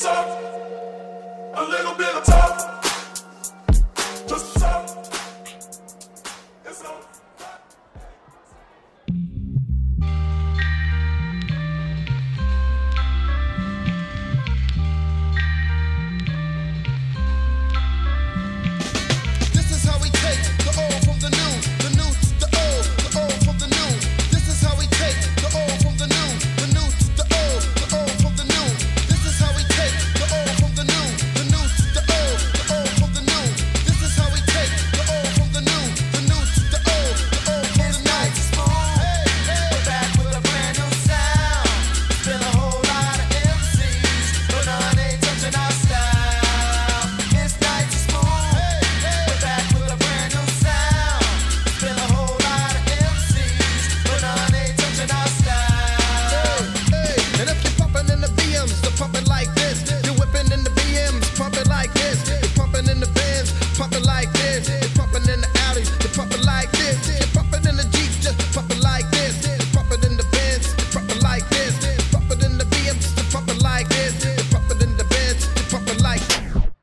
talk, a little bit of talk, just talk. It's all. This is how we take the old from the new to the old from the new. This is how we take the old from the new to the old from the new. This is how we take the old from the new to the old from the new. This is how we take the old from the new to the old from the new. Hey, hey, we're back with a brand new sound. Been a whole lot of MCs, but none ain't touching our style. It's nice and smooth. Hey, hey, we're back with a brand new sound. Been a whole lot of MCs, but none ain't touching our style. Hey, and if you're pumping in the BMs, they're pumping like this. You're whipping in the BMs, pumping like this. You're pumping in the Benz, pumping like this. You're pumping in the Audis, you're pumping like this. You're pumping in the Jeep, just pumping like this. You're pumping in the Benz, you're pumping like this. You're pumping in the BMs, you're pumping like this. You're pumping in the Benz, you're pumping like this.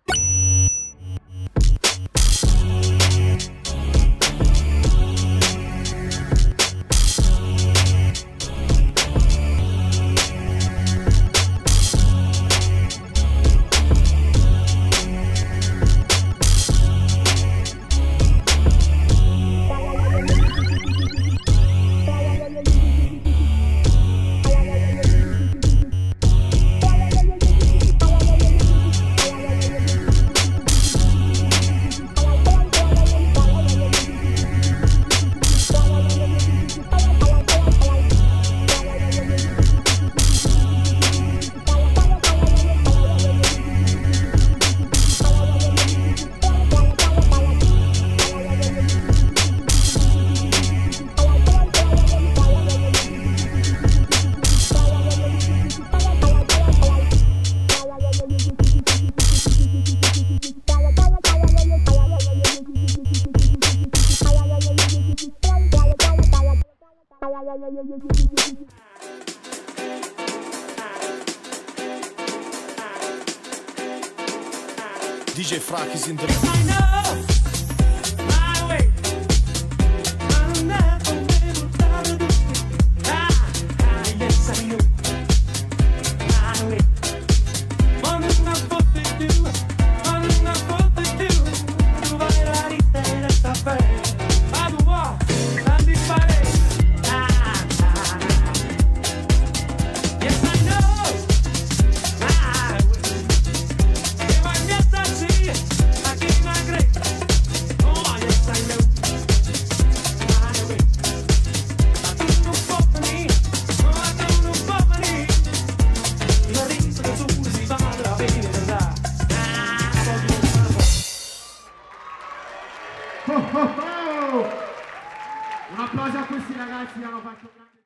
DJ Frank is in the I know my way. I'm never without you. Yes, I know my way. Morning I'm supposed to do. Morning I'm supposed to do. Tu vai la vita e resta bene. Vado a anticipare. Yes, I know my way. If I miss, I see it. I give my grace. Oh, yes, I know my way. I don't know for me. Oh, I don't know for me. Io riso che tu si va la bene da. Oh, oh, oh! Un applauso a questi ragazzi che hanno fatto un grande